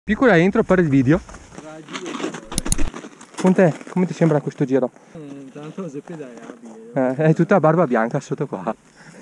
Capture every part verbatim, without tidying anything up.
Piccola intro per il video. Con te, come ti sembra questo giro? Tanto se pedali eh, è tutta barba bianca sotto qua.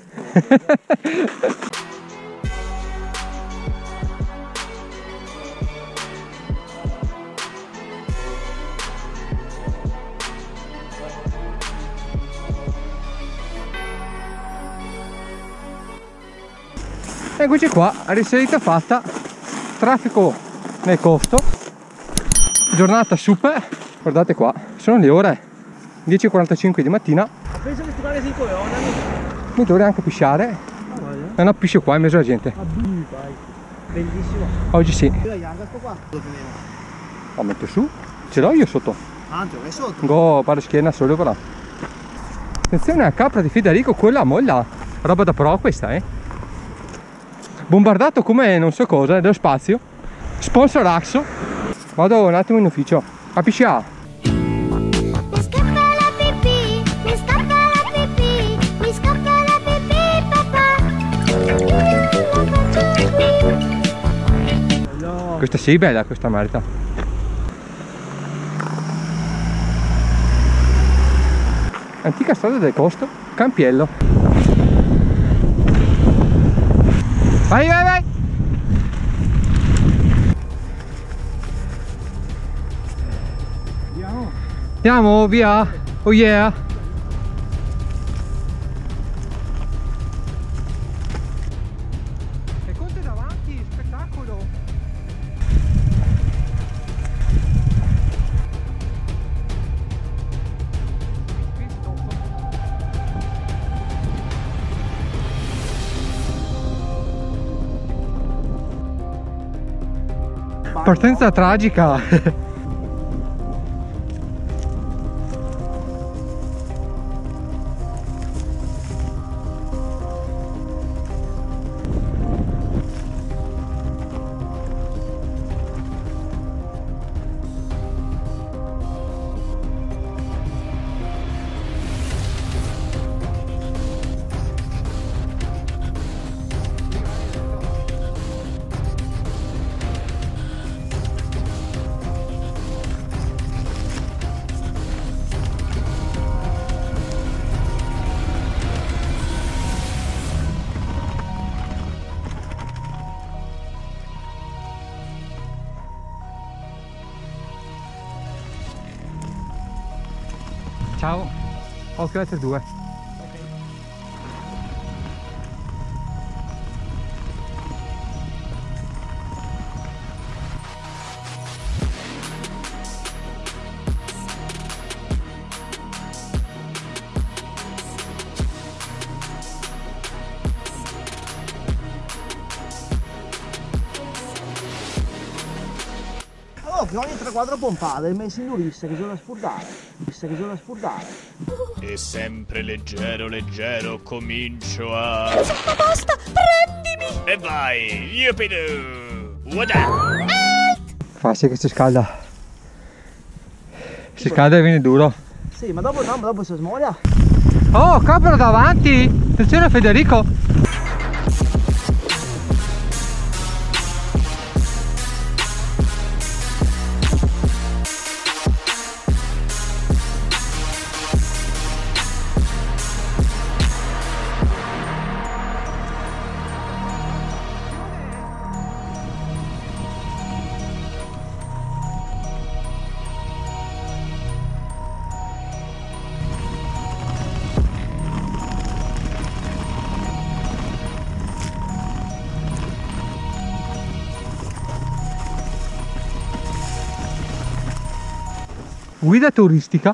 Eccoci qua, risalita fatta, traffico nel costo, giornata super, guardate qua, sono le ore dieci e quarantacinque di mattina. Penso che stivare cinque ore. Mi dovrei anche pisciare. No, no, piscio qua in mezzo alla gente. Bellissimo. Oggi sì. Qua. Ho messo su, ce l'ho io sotto. Ah, ce l'hai sotto? Go, paro schiena solo però. Attenzione a capra di Federico, quella molla. Roba da pro questa, eh. Bombardato come non so cosa, dello spazio. Sponsor Axo. Vado un attimo in ufficio a pisciare. Mi scappa la pipì, mi scappa la pipì, mi scappa la pipì, papà. No. Questa sì, bella, questa merita. Antica strada del costo, Campiello. Vai, vai, vai! Andiamo. Andiamo, via! Oh yeah! E Conte davanti, spettacolo! Partenza tragica! Ciao, occhio alle due. Oh, che ogni tre quattro pompate mi si indurisse che sono da spurdare. Disse che sono da spurdare. E sempre leggero, leggero, comincio a... Basta, basta, prendimi! E vai, io pedo! Wada! Fa sì che si scalda. Si scalda e viene duro. Sì, ma dopo no, ma dopo si smoglia. Oh, capra davanti! Attenzione Federico! Guida turistica.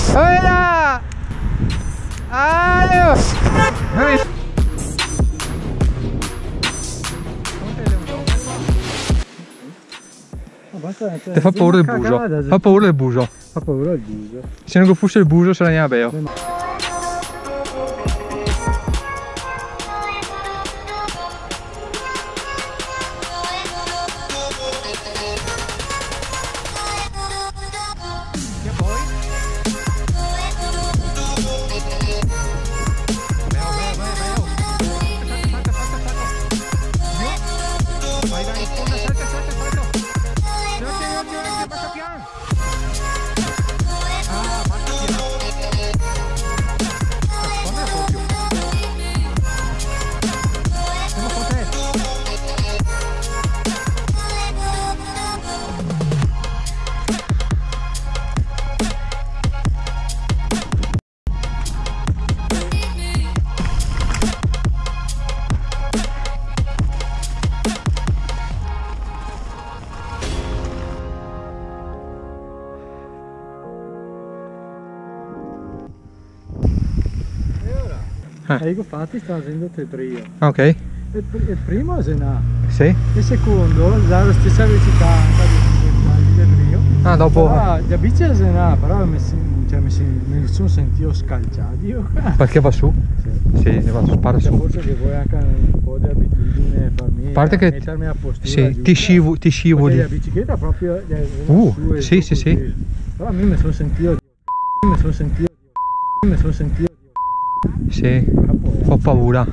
Hola! Adios! Ti fa paura il buso. Fa paura il buso. Fa paura il buso. Se non fosse il buso se la andiamo a bere. E infatti sta facendo il trio. Ok. Il, il primo è Senà. Sì. Il secondo dà la stessa velocità del trio. Ah, dopo. Però, la bici è Senà, però mi, cioè, mi, mi sono sentito scalciato. Perché va su? Sì. Sì, va, spara Cioè, su. forse che vuoi anche un po' di abitudine farmi. A parte che mettermi a postura. sì, giusta. ti scivoli. Ti scivoli. Perché la bicicletta proprio. Uh, su e sì, giù sì, così. sì. Però a me mi sono sentito. Mi sono sentito. Mi sono sentito. Sì. Ho paura.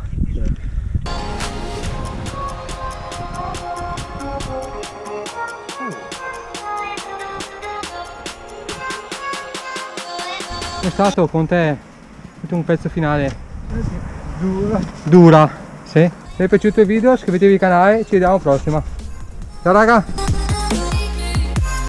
È stato con te tutto un pezzo finale Dura. dura. Sì. Se vi è piaciuto il video iscrivetevi al canale, ci vediamo alla prossima. Ciao raga.